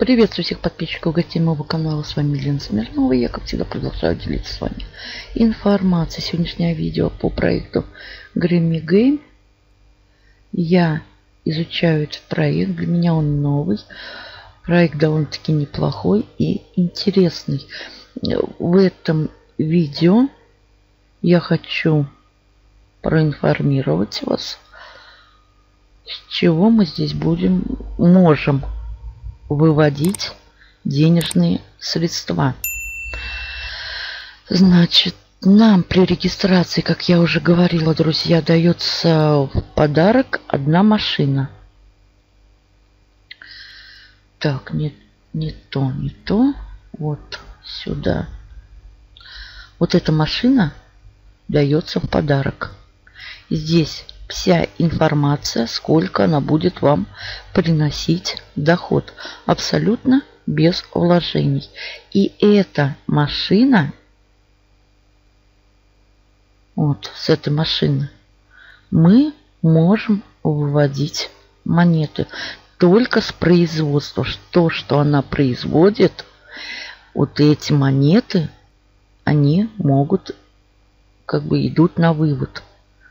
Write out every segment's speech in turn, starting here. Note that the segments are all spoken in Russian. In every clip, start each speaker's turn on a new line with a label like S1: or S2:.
S1: Приветствую всех подписчиков, гостей моего канала. С вами Елена Смирнова. Я, как всегда, продолжаю делиться с вами информацией. Сегодняшнее видео по проекту Grammy Game. Я изучаю этот проект. Для меня он новый. Проект довольно-таки неплохой и интересный. В этом видео я хочу проинформировать вас, с чего мы здесь можем выводить денежные средства. Значит, нам при регистрации, как я уже говорила, друзья, дается в подарок одна машина. Так, не то. Вот сюда. Вот эта машина дается в подарок. Здесь вся информация, сколько она будет вам приносить доход. Абсолютно без вложений. И эта машина, вот с этой машины, мы можем выводить монеты только с производства. То, что она производит, вот эти монеты, они могут, идут на вывод.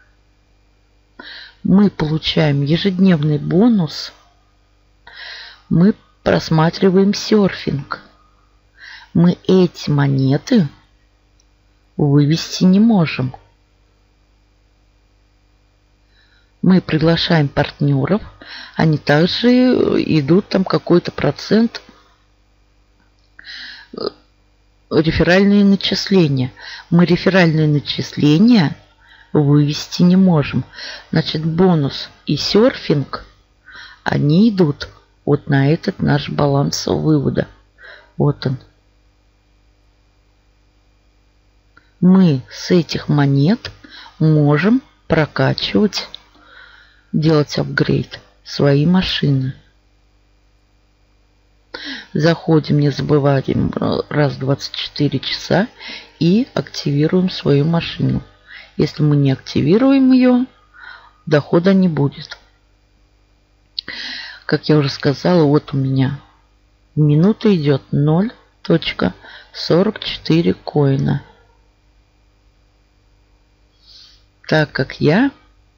S1: Мы получаем ежедневный бонус. Мы просматриваем серфинг. Мы эти монеты вывести не можем. Мы приглашаем партнеров. Они также идут, там какой-то процент, реферальные начисления. Мы реферальные начисления вывести не можем. Значит, бонус и серфинг, они идут вот на этот наш баланс вывода. Вот он. Мы с этих монет можем прокачивать, делать апгрейд свои машины. Заходим, не забываем, раз в 24 часа и активируем свою машину. Если мы не активируем ее, дохода не будет. Как я уже сказала, вот у меня в минуту идет 0.44 коина. Так как я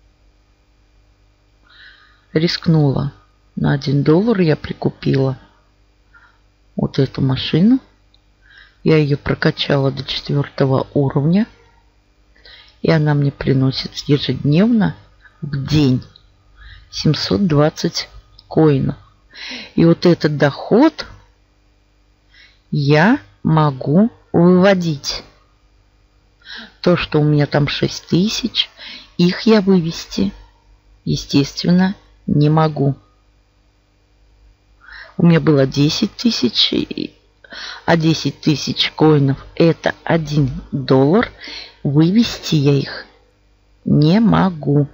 S1: рискнула на $1, я прикупила вот эту машину. Я ее прокачала до 4 уровня. И она мне приносит ежедневно в день 720 коинов. И вот этот доход я могу выводить. То, что у меня там 6000, их я вывести, естественно, не могу. У меня было 10 000, а 10 000 коинов это $1. Вывести я их не могу,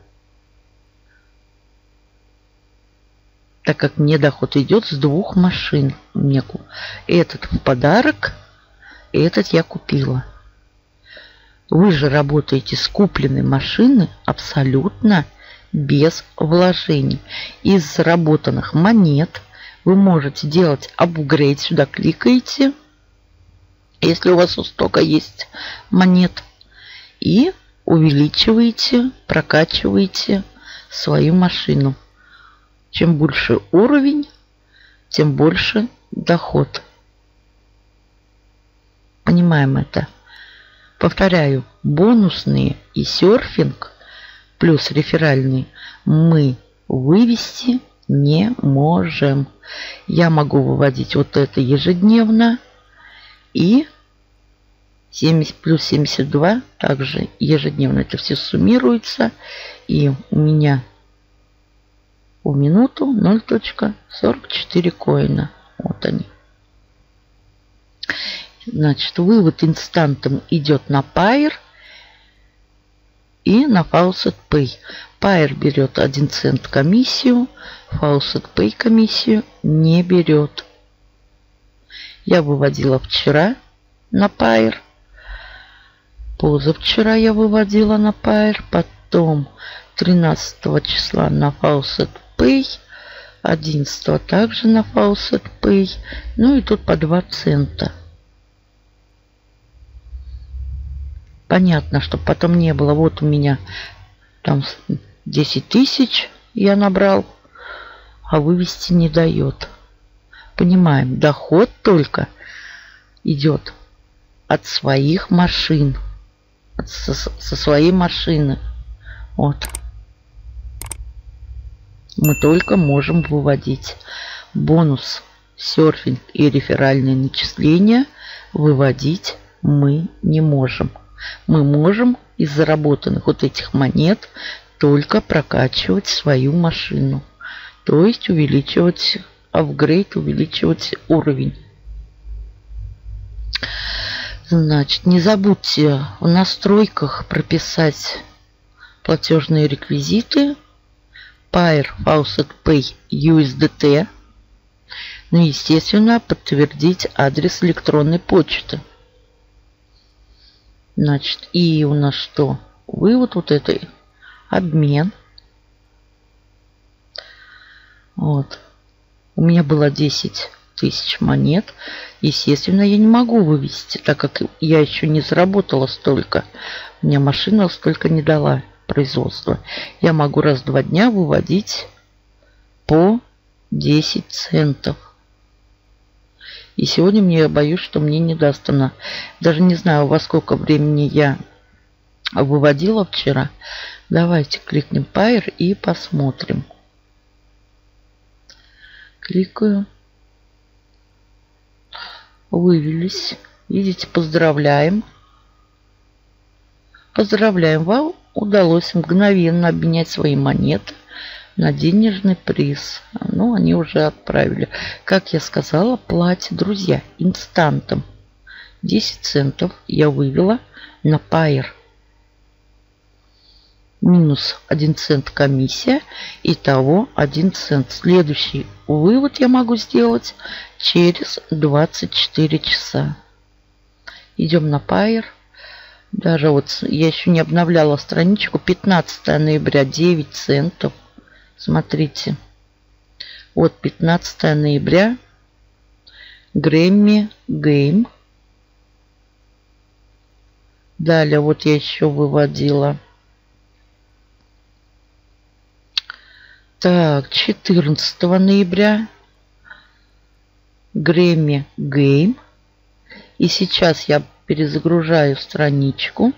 S1: так как мне доход идет с 2 машин. Мне этот в подарок, этот я купила. Вы же работаете с купленной машины абсолютно без вложений. Из заработанных монет вы можете делать апгрейд. Сюда кликаете, если у вас у стока есть монет, и увеличиваете, прокачиваете свою машину. Чем больше уровень, тем больше доход. Понимаем это? Повторяю, бонусные и серфинг плюс реферальные мы вывести не можем. Я могу выводить вот это ежедневно и 70 плюс 72 также ежедневно. Это все суммируется. И у меня в минуту 0.44 коина. Вот они. Значит, вывод инстантом идет на Pair и на Faucet Pay. Pair берет 1 цент комиссию. Faucet Pay комиссию не берет. Я выводила вчера на Pair. Позавчера я выводила на Pair, потом 13 числа на Faucet Pay, 11 также на Faucet Pay. Ну и тут по 2 цента. Понятно, чтобы потом не было. Вот у меня там 10 тысяч я набрал, а вывести не дает. Понимаем, доход только идет от своих машин. Со своей машины. Вот. Мы только можем выводить. Бонус, серфинг и реферальные начисления выводить мы не можем. Мы можем из заработанных вот этих монет только прокачивать свою машину. То есть увеличивать апгрейд, увеличивать уровень. Значит, не забудьте в настройках прописать платежные реквизиты. Pair Faucet Pay USDT. Ну, естественно, подтвердить адрес электронной почты. Значит, и у нас что? Вывод вот этой. Обмен. Вот. У меня было 10 тысяч монет. Естественно, я не могу вывести, так как я еще не заработала столько. Мне машина столько не дала производства. Я могу раз в 2 дня выводить по 10 центов. И сегодня я боюсь, что мне не даст она. Даже не знаю, во сколько времени я выводила вчера. Давайте кликнем Pair и посмотрим. Кликаю. Вывелись. Видите, поздравляем. Поздравляем, вам удалось мгновенно обменять свои монеты на денежный приз. Ну, они уже отправили. Как я сказала, платье, друзья, инстантом. 10 центов я вывела на Pair. Минус 1 цент комиссия. Итого 1 цент. Следующий вывод я могу сделать через 24 часа. Идем на Pair. Даже вот я еще не обновляла страничку. 15 ноября 9 центов. Смотрите. Вот 15 ноября. Grammy Game. Далее вот я еще выводила. Так, 14 ноября. Grammy Game. И сейчас я перезагружаю страничку.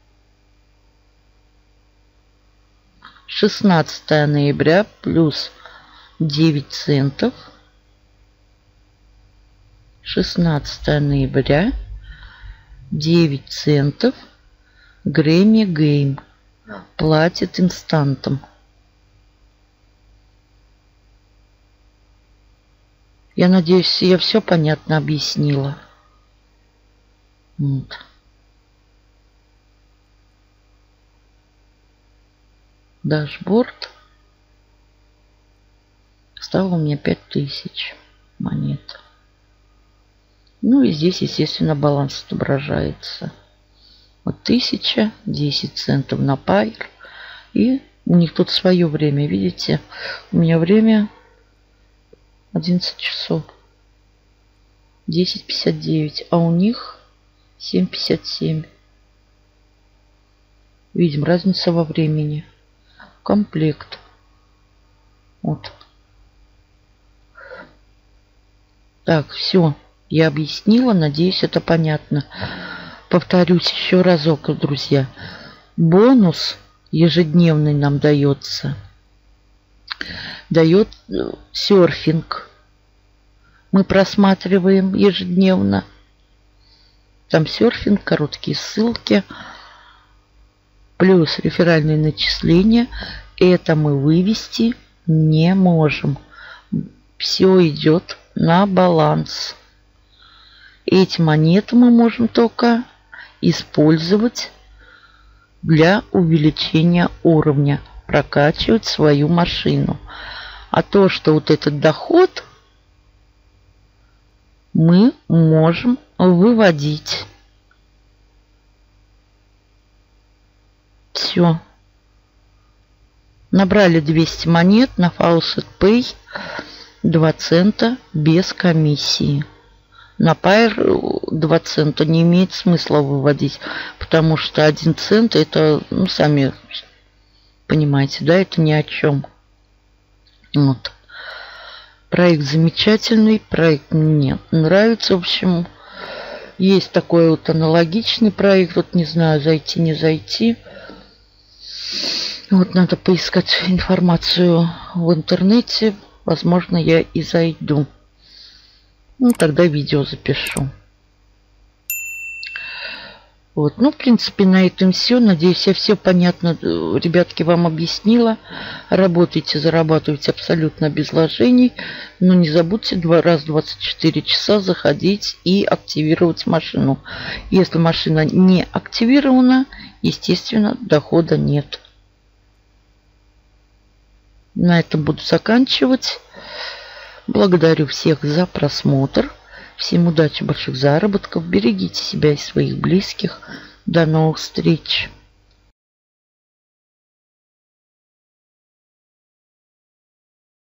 S1: 16 ноября плюс 9 центов. 16 ноября 9 центов. Grammy Game. Платит инстантом. Я надеюсь, я все понятно объяснила. Вот. Дашборд. Стало у меня 5000 монет. Ну и здесь, естественно, баланс отображается. Вот 1000, 10 центов на Pair. И у них тут свое время, видите? У меня время 11 часов. 10:59, а у них 7:57. Видим разницу во времени. Комплект. Вот. Так, все. Я объяснила. Надеюсь, это понятно. Повторюсь еще разок, друзья. Бонус ежедневный нам дается. Дает серфинг. Мы просматриваем ежедневно. Там серфинг, короткие ссылки. Плюс реферальные начисления. Это мы вывести не можем. Все идет на баланс. Эти монеты мы можем только использовать для увеличения уровня. Прокачивать свою машину. А то, что вот этот доход мы можем выводить. Все. Набрали 200 монет на Faucet Pay, 2 цента без комиссии. На Pair 2 цента не имеет смысла выводить, потому что 1 цент это, ну, сами понимаете, да, это ни о чем. Вот. Проект замечательный, проект мне нравится. В общем, есть такой вот аналогичный проект. Вот не знаю, зайти, не зайти. Вот надо поискать информацию в интернете. Возможно, я и зайду. Ну, тогда видео запишу. Вот. Ну, в принципе, на этом все. Надеюсь, я все понятно, ребятки, вам объяснила. Работайте, зарабатывайте абсолютно без вложений. Но не забудьте 2 раза в 24 часа заходить и активировать машину. Если машина не активирована, естественно, дохода нет. На этом буду заканчивать. Благодарю всех за просмотр. Всем удачи, больших заработков. Берегите себя и своих близких. До новых встреч.